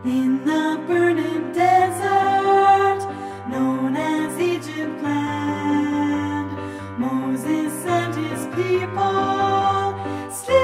In the burning desert, known as Egypt land, Moses and his people